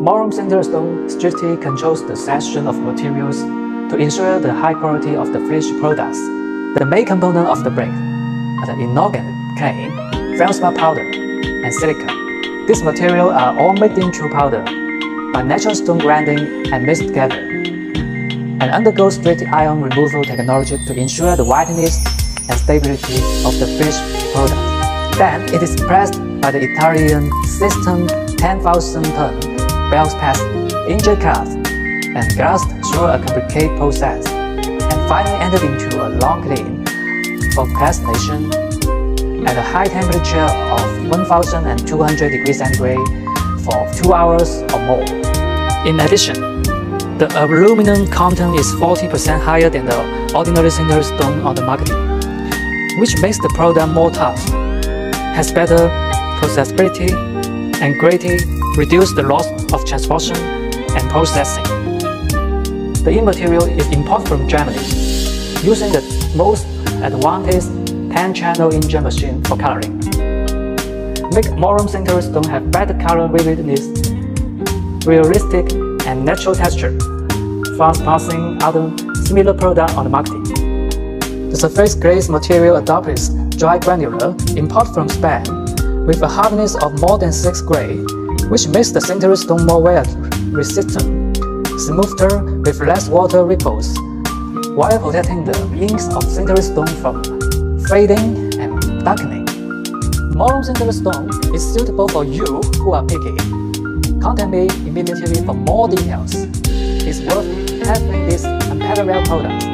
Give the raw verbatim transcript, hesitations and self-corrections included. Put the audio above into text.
MOREROOM Sintered stone strictly controls the selection of materials to ensure the high quality of the finished products. The main component of the brick are the inorganic clay, feldspar powder, and silicon. These materials are all made into powder by natural stone grinding and mixed together, and undergo strict ion removal technology to ensure the whiteness and stability of the finished product. Then it is pressed by the Italian system ten thousand ton belt pass, injet cut, and glassed through a complicated process, and finally entered into a long clean for calcination at a high temperature of one thousand two hundred degrees centigrade for two hours or more. In addition, the aluminum content is forty percent higher than the ordinary sintered stone on the market, which makes the product more tough, has better processability, and greatly reduce the loss of transportation and processing. The inner material is imported from Germany, using the most advanced ten-channel inkjet machine for coloring. Make MOREROOM Sintered stone have better color vividness, realistic and natural texture, far surpassing other similar products on the market. The surface glaze material adopts dry granular import from Spain with a hardness of more than six gray, which makes the sintered stone more wear resistant, smoother with less water ripples, while protecting the inks of sintered stone from fading and darkening. MOREROOM Sintered stone is suitable for you who are picky. Contact me immediately for more details. It's worth having this unparalleled product.